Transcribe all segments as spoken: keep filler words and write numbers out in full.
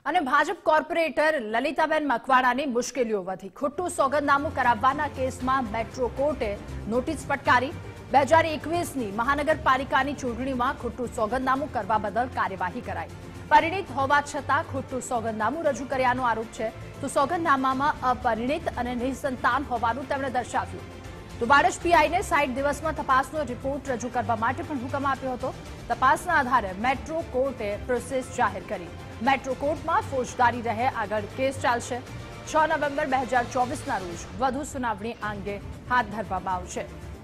અને ભાજપ કોર્પોરેટર લલિતાબેન મકવાણાની મુશ્કેલીઓ વધી। ખોટું સોગંદનામું કરાવવાના કેસમાં મેટ્રો કોર્ટે નોટિસ ફટકારી। બે હજાર એકવીસની મહાનગરપાલિકાની ચૂંટણીમાં ખોટું સોગંદનામું કરવા બદલ કાર્યવાહી કરાઈ। પરિણીત હોવા છતાં ખોટું સોગંદનામું રજૂ કર્યાનો આરોપ છે। તો સોગંદનામામાં અપરિણીત અને નિસંતાન હોવાનું તેમણે દર્શાવ્યું। તો વાડજ પીઆઈને સાઠ દિવસમાં તપાસનો રિપોર્ટ રજૂ કરવા માટે પણ હુકમ આપ્યો હતો। તપાસના આધારે મેટ્રો કોર્ટે પ્રોસેસ જાહેર કરી। મેટ્રો કોર્ટમાં ફોજદારી રહે આગળ કેસ ચાલશે। છ નવેમ્બર બે હજાર ચોવીસના રોજ વધુ સુનાવણી અંગે હાથ ધરવામાં આવશે।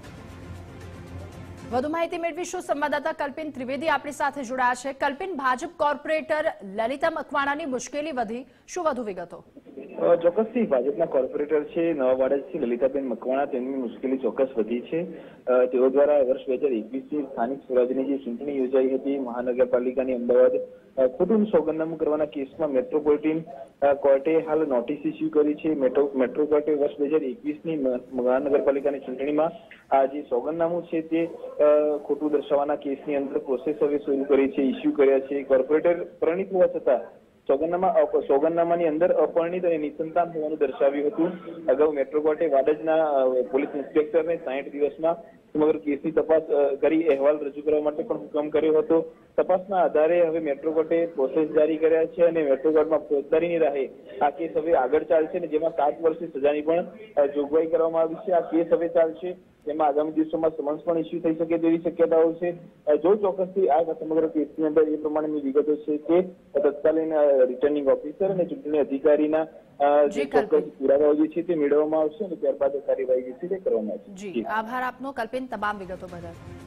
વધુ માહિતી મેળવીશું। સંવાદદાતા કલ્પિન ત્રિવેદી આપણી સાથે જોડાયા છે। કલ્પિન, ભાજપ કોર્પોરેટર લલિતા મકવાણાની મુશ્કેલી વધી, શું વધુ વિગતો? ચોક્કસથી ભાજપના કોર્પોરેટર છે નવા વાડજથી લલિતાબેન મકવાણા, તેમની મુશ્કેલી ચોક્કસ વધી છે। તેઓ દ્વારા વર્ષ બે હજાર એકવીસની સ્થાનિક સ્વરાજની જે ચૂંટણી યોજાઈ હતી મહાનગરપાલિકાની અમદાવાદ, ખોટું સોગંદનામું કરવાના કેસમાં મેટ્રોપોલિટન કોર્ટે હાલ નોટિસ ઇસ્યુ કરી છે। મેટ્રો મેટ્રો કોર્ટે વર્ષ બે હજાર એકવીસની મહાનગરપાલિકાની ચૂંટણીમાં આ જે સોગંદનામું છે તે ખોટું દર્શાવવાના કેસની અંદર પ્રોસેસ હવે શરૂ કરી છે, ઇસ્યુ કર્યા છે। કોર્પોરેટર પરિણીત હોવા છતાં સોગંદનામા સોગંદનામાની અંદર અપરિણીત અને નિસંતાન હોવાનું દર્શાવ્યું હતું। અગાઉ મેટ્રો કોર્ટે વાડજના પોલીસ ઇન્સ્પેક્ટરને સાઠ દિવસમાં સમગ્ર કેસની તપાસ કરી અહેવાલ રજૂ કરવા માટે પણ હુકમ કર્યો હતો। તપાસના આધારે હવે મેટ્રો કોર્ટે પ્રોસેસ જારી કર્યા છે અને મેટ્રો કોર્ટમાં ફોજદારીની રાહે આ કેસ હવે આગળ ચાલશે અને જેમાં સાત વર્ષની સજાની પણ જોગવાઈ કરવામાં આવી છે। આ કેસ હવે ચાલશે, જેમાં આગામી દિવસોમાં સમન્સ પણ ઇસ્યુ થઈ શકે તેવી શક્યતાઓ છે। જો ચોક્કસથી આ સમગ્ર કેસની અંદર એ પ્રમાણેની વિગતો છે કે તત્કાલીન રિટર્નિંગ ઓફિસર અને ચૂંટણી અધિકારીના જે ચોક્કસ પુરાવાઓ જે છે તે મેળવવામાં આવશે અને ત્યારબાદ કાર્યવાહી જે છે તે કરવામાં આવશે। જી, આભાર આપનો કલ્પિન, તમામ વિગતો બદલ।